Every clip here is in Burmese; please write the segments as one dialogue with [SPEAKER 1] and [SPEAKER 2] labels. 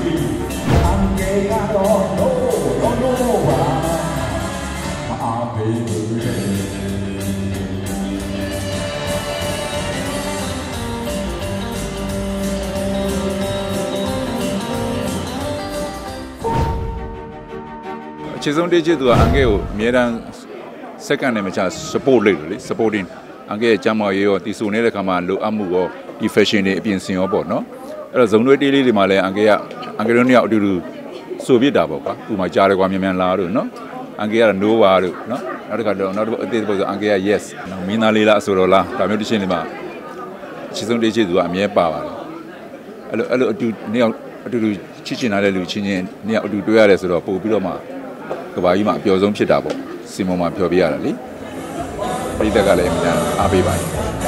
[SPEAKER 1] 其中这几组俺给我每当second 那么讲 support 类的 supporting， 俺给讲嘛也有第四年的看嘛路阿姆个 efficient 的变成不喏，从那这里嘛嘞俺给人家就是所谓的吧，我嘛家里话面拉的喏，俺给人 no 话的喏，那个那这不是俺给 yes， 米那里啦说了啦，咱们这些里嘛，其中这几组俺没把吧，就你要就是之前那类路青年，你要就对下来说了，不比了嘛。个把伊嘛标准ဖြစ်တာပေါ့စီမုံမှာပြောပြရတာလေပြည်သက်ကလည်းအများအားပေးပါတယ်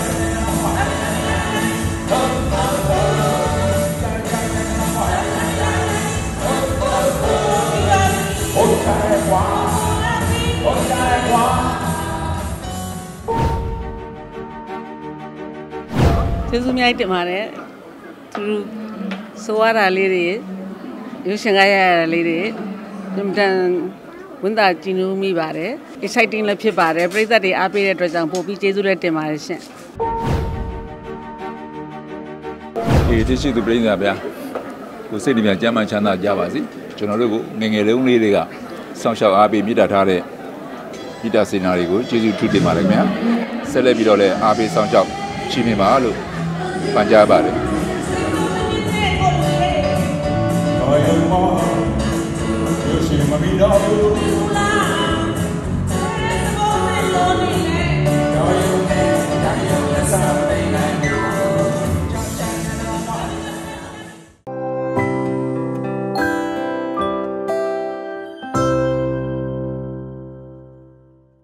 [SPEAKER 2] ကျေးဇူးအများကြီးတင်ပါတယ်သူဆိုရတာလေးတွေရုပ်ရှင်ကားရတာလေးတွေတန်ဝန်တာကြည်နူးမိပါတယ် exciting လည်းဖြစ်ပါတယ်ပရိသတ်တွေအားပေးတဲ့အတွက်ကြောင့်ပို့ပြီးကျေးဇူးလည်းတင်ပါတယ်ရှင်
[SPEAKER 1] ဒီရှိသူပြည်သားဗျာကိုစိတ်တွေကျမ်းမှချမ်းသာကြပါစေကျွန်တော်တို့ကိုငငယ်လေးလေးတွေကစောင့်ရှောက်အားပေးမြတ်ထားတဲ့မိသားစေနာတွေကိုကျေးဇူးထူးတင်ပါတယ်ခင်ဗျာဆက်လက်ပြီးတော့လည်းအားပေးစောင့်ရှောက်ချီးမြှင့်ပါလို့ပန်ကြားပါတယ်